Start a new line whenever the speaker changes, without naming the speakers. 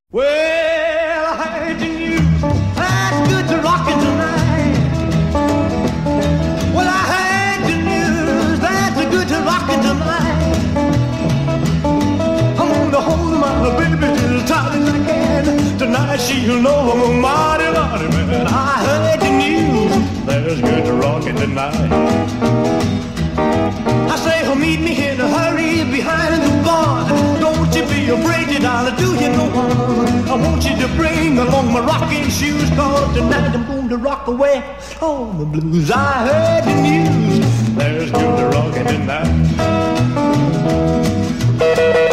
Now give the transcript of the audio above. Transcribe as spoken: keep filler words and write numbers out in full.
Well, I heard the news. That's good to rockin' tonight. Well, I heard the news. That's good to rockin' tonight. I'm gonna hold my baby as tight as I can. Tonight she'll know I'm a mighty, mighty man. I heard the news. That's good to rockin' tonight. I say, oh, meet me in a hurry behind the bar. Don't you be afraid that I'll do you no harm. I want you to bring along my rocking shoes, cause tonight I'm going to rock away all the blues. I heard the news, there's good to rockin' tonight.